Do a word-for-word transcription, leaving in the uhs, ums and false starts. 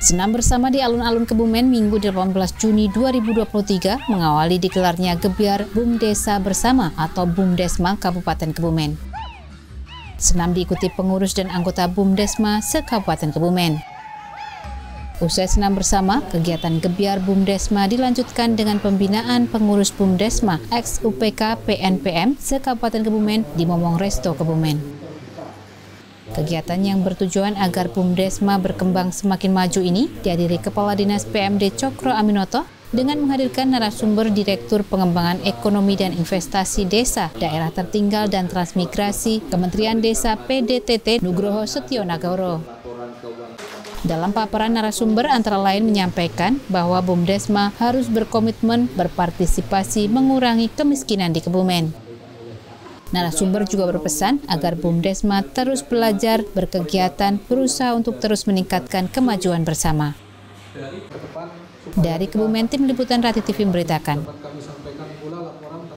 Senam bersama di alun-alun Kebumen Minggu delapan belas Juni dua ribu dua puluh tiga mengawali digelarnya Gebyar Bumdesa Bersama atau Bumdesma Kabupaten Kebumen. Senam diikuti pengurus dan anggota Bumdesma se-Kabupaten Kebumen. Usai senam bersama, kegiatan Gebyar Bumdesma dilanjutkan dengan pembinaan pengurus Bumdesma ex U P K P N P M se-Kabupaten Kebumen di Momong Resto Kebumen. Kegiatan yang bertujuan agar Bumdesma berkembang semakin maju ini dihadiri Kepala Dinas P M D Cokro Aminoto dengan menghadirkan narasumber Direktur Pengembangan Ekonomi dan Investasi Desa, Daerah Tertinggal dan Transmigrasi, Kementerian Desa P D T T Nugroho Setionagoro. Dalam paparan narasumber antara lain menyampaikan bahwa Bumdesma harus berkomitmen berpartisipasi mengurangi kemiskinan di Kebumen. Narasumber juga berpesan agar Bumdesma terus belajar, berkegiatan, berusaha untuk terus meningkatkan kemajuan bersama. Dari Kebumen, Tim Liputan Rati T V memberitakan.